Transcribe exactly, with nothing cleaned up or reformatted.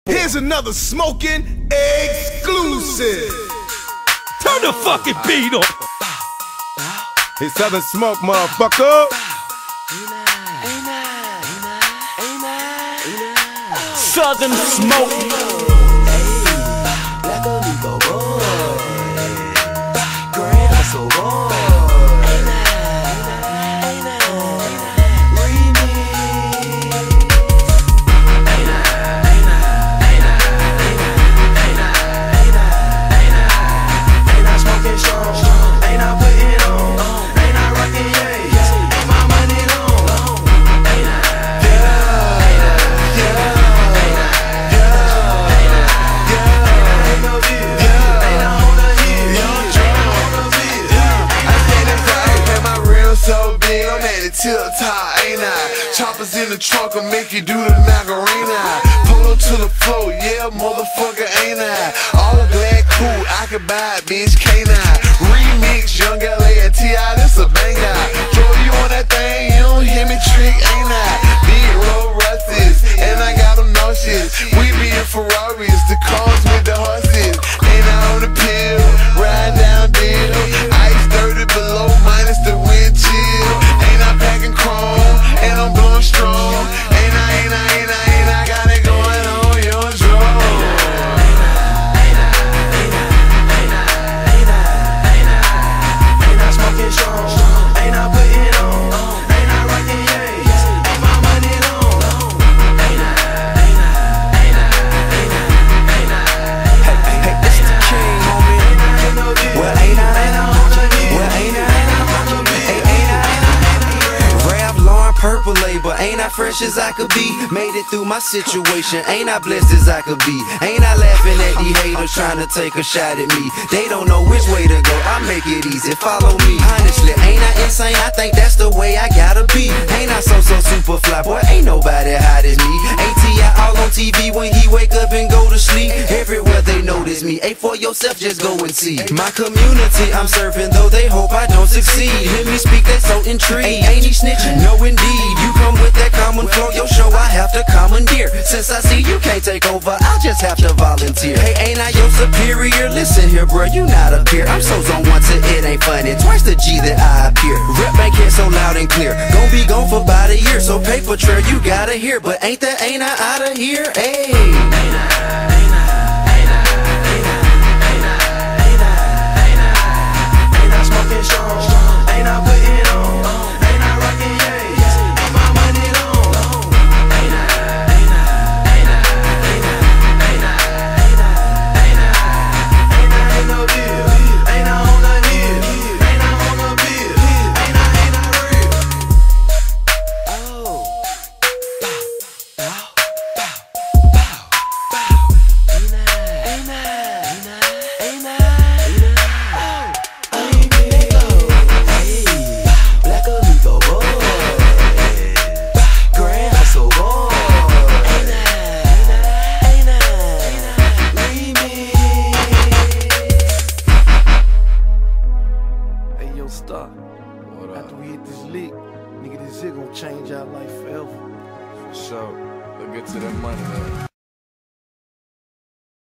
Here's another smoking exclusive. Turn the fucking beat on. It's Southern Smoke, motherfucker. Southern Smoke. Tip top, ain't I? Choppers in the trunk will make you do the Macarena. Pull up to the floor, yeah, motherfucker, ain't I? All black, cool, I can buy it, bitch, can't I? Remix, Young L A and T I, this a banger. Throw you on that thing, you don't hear me trick, ain't I? Big road rusties, and I got them nauseous. We be in Ferraris, the cars with the horses. Ain't I on the pill, ride down deal. Ice thirty below, minus the wind chill. Packing chrome, and I'm blowing strong. Ain't I, ain't I, ain't I, ain't I got it going on your drum. Ain't I, ain't I, ain't I, ain't I, ain't I, ain't I, ain't I smoking strong. Ain't I putting on, ain't I rocking yays. Ain't my money long. Ain't I, ain't I, ain't I, ain't I, ain't I. Hey, hey, hey, it's the king, homie. Well, ain't I, ain't I, well, ain't I. Purple label, ain't I fresh as I could be? Made it through my situation, ain't I blessed as I could be? Ain't I laughing at these haters trying to take a shot at me? They don't know which way to go, I make it easy, follow me. Honestly, ain't I insane? I think that's the way I gotta be. Ain't I so, so super fly, boy, ain't nobody hot as me. A T I all on T V when he wake up and go to sleep. Everywhere they notice me, A for yourself, just go and see. My community I'm serving, though they hope I don't succeed. Hear me speak, they so intrigued. Ain't, ain't he snitching? No indeed. You come with that common flow, your show I have to commandeer. Since I see you can't take over, I'll just have to volunteer. Hey, ain't I your superior? Listen here, bro, you not a peer. I'm so zone once it ain't funny, twice the G that I appear. Rep ain't here so loud and clear, gon' be gone for about a year. So paper trail you gotta hear, but ain't that ain't I out of here? Hey, ain't I, ain't I, ain't I, ain't I, ain't I, ain't I, ain't I, ain't I smoking strong, ain't I putting on. Stop. After we hit this lick, nigga, this shit gon' change our life forever. For sure. Let's get to that money, man.